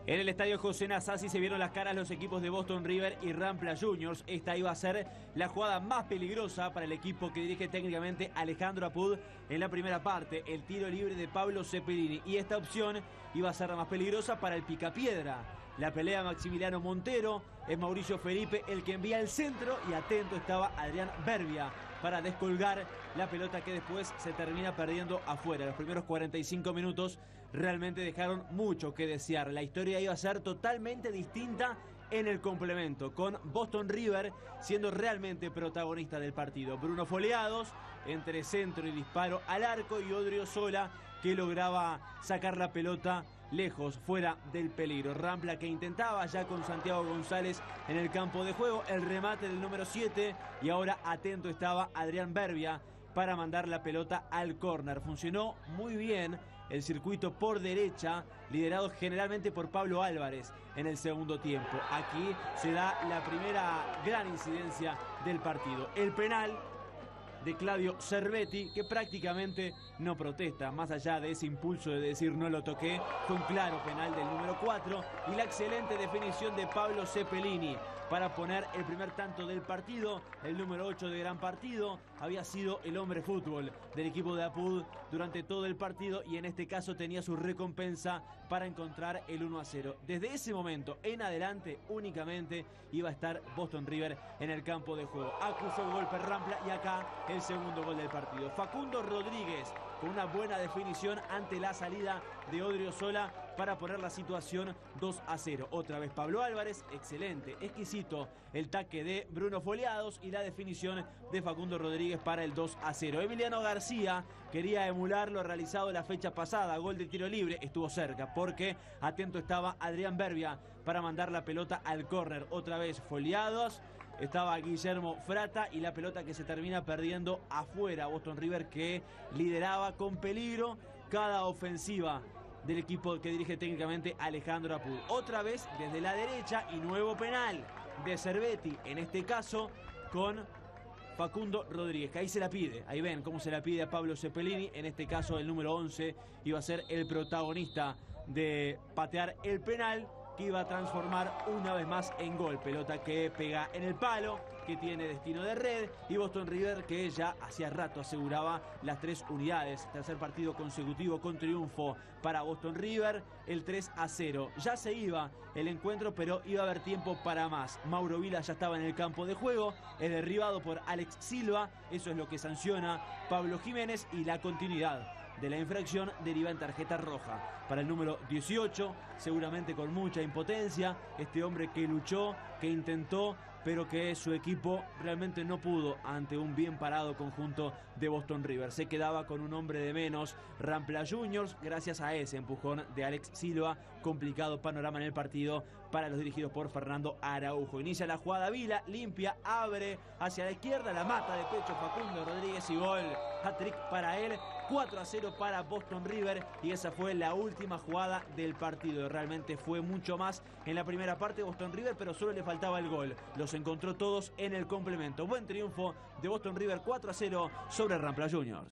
En el estadio José Nasasi se vieron las caras los equipos de Boston River y Rampla Juniors. Esta iba a ser la jugada más peligrosa para el equipo que dirige técnicamente Alejandro Apud en la primera parte. El tiro libre de Pablo Cepelini. Y esta opción iba a ser la más peligrosa para el picapiedra. La pelea Maximiliano Montero, es Mauricio Felipe el que envía el centro y atento estaba Adrián Berbia para descolgar la pelota que después se termina perdiendo afuera. Los primeros 45 minutos realmente dejaron mucho que desear. La historia iba a ser totalmente distinta en el complemento, con Boston River siendo realmente protagonista del partido. Bruno Foleados entre centro y disparo al arco y Odriozola que lograba sacar la pelota lejos, fuera del peligro. Rampla que intentaba ya con Santiago González en el campo de juego, el remate del número 7 y ahora atento estaba Adrián Berbia para mandar la pelota al córner. Funcionó muy bien el circuito por derecha, liderado generalmente por Pablo Álvarez en el segundo tiempo. Aquí se da la primera gran incidencia del partido. El penal de Claudio Cervetti, que prácticamente no protesta, más allá de ese impulso de decir no lo toqué, fue un claro penal del número 4 y la excelente definición de Pablo Cepelini para poner el primer tanto del partido. El número 8 de gran partido había sido el hombre fútbol del equipo de Apud durante todo el partido y en este caso tenía su recompensa para encontrar el 1-0. Desde ese momento en adelante únicamente iba a estar Boston River en el campo de juego. Acusó el golpe Rampla y acá el segundo gol del partido. Facundo Rodríguez con una buena definición ante la salida de Odriozola para poner la situación 2-0. Otra vez Pablo Álvarez, excelente, exquisito el taque de Bruno Foleados y la definición de Facundo Rodríguez para el 2-0. Emiliano García quería emular lo realizado la fecha pasada, gol de tiro libre, estuvo cerca porque atento estaba Adrián Berbia para mandar la pelota al córner. Otra vez Foleados, estaba Guillermo Frata y la pelota que se termina perdiendo afuera. Boston River que lideraba con peligro cada ofensiva del equipo que dirige técnicamente Alejandro Apud. Otra vez desde la derecha y nuevo penal de Cervetti, en este caso con Facundo Rodríguez, que ahí se la pide, ahí ven cómo se la pide a Pablo Cepelini. En este caso el número 11 iba a ser el protagonista de patear el penal que iba a transformar una vez más en gol. Pelota que pega en el palo, que tiene destino de red, y Boston River que ya hacía rato aseguraba las 3 unidades. Tercer partido consecutivo con triunfo para Boston River, el 3-0. Ya se iba el encuentro, pero iba a haber tiempo para más. Mauro Vila ya estaba en el campo de juego, es derribado por Alex Silva, eso es lo que sanciona Pablo Jiménez y la continuidad de la infracción deriva en tarjeta roja para el número 18, seguramente con mucha impotencia. Este hombre que luchó, que intentó, pero que su equipo realmente no pudo ante un bien parado conjunto de Boston River. Se quedaba con un hombre de menos Rampla Juniors gracias a ese empujón de Alex Silva. Complicado panorama en el partido para los dirigidos por Fernando Araujo. Inicia la jugada Vila, limpia, abre hacia la izquierda, la mata de pecho Facundo Rodríguez y gol. Hat-trick para él, 4-0 para Boston River y esa fue la última jugada del partido. Realmente fue mucho más en la primera parte de Boston River, pero solo le faltaba el gol. Los encontró todos en el complemento. Buen triunfo de Boston River, 4-0 sobre Rampla Juniors.